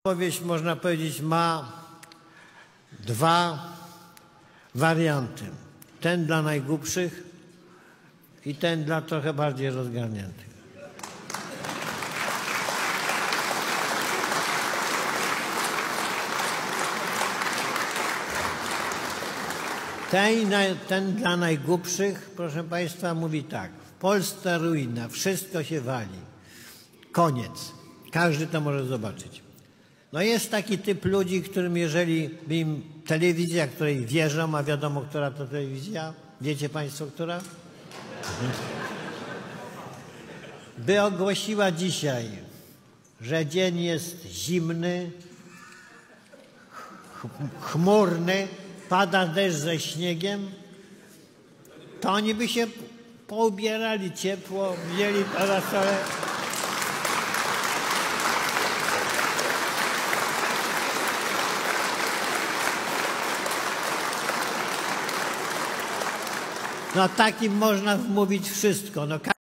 Powieść, można powiedzieć, ma dwa warianty. Ten dla najgłupszych i ten dla trochę bardziej rozgarniętych. Ten dla najgłupszych, proszę Państwa, mówi tak. W Polsce ruina, wszystko się wali. Koniec. Każdy to może zobaczyć. No jest taki typ ludzi, którym jeżeli by im telewizja, której wierzą, a wiadomo, która to telewizja, wiecie Państwo, która? By ogłosiła dzisiaj, że dzień jest zimny, chmurny, pada deszcz ze śniegiem, to oni by się poubierali ciepło, wzięli parasole. No takim można wmówić wszystko. No,